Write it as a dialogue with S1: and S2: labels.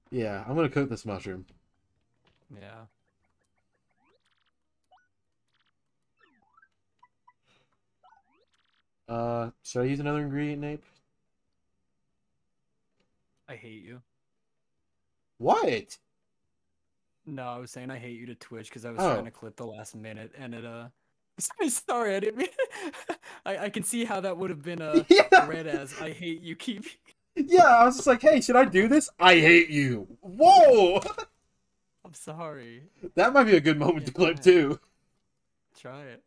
S1: Yeah, I'm gonna cook this mushroom.
S2: Yeah.
S1: Should I use another ingredient, Nape?
S2: I hate you.
S1: What?
S2: No, I was saying I hate you to Twitch because I was trying
S1: Oh.
S2: to clip the last minute and it sorry, I didn't mean I can see how that would have been
S1: Yeah!
S2: read as I hate you keep
S1: Yeah, I was just like, hey, should I do this? I hate you. Whoa!
S2: I'm sorry.
S1: That might be a good moment
S2: Yeah,
S1: to
S2: go
S1: clip,
S2: ahead.
S1: too.
S2: Try it.